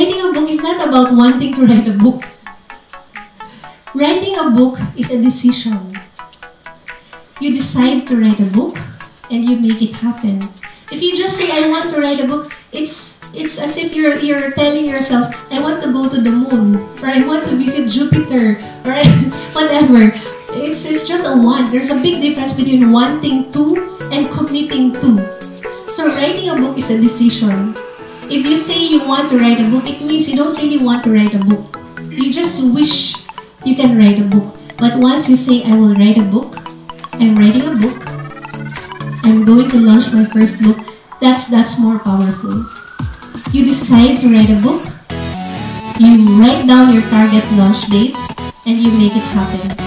writing a book is not about wanting to write a book. Writing a book is a decision. You decide to write a book and you make it happen. If you just say, I want to write a book, it's as if you're telling yourself, I want to go to the moon, or I want to visit Jupiter, or whatever. It's just a want. There's a big difference between wanting to and committing to. So writing a book is a decision. If you say you want to write a book, it means you don't really want to write a book. You just wish you can write a book. But once you say, I will write a book, I'm writing a book, I'm going to launch my first book, that's more powerful. You decide to write a book, you write down your target launch date, and you make it happen.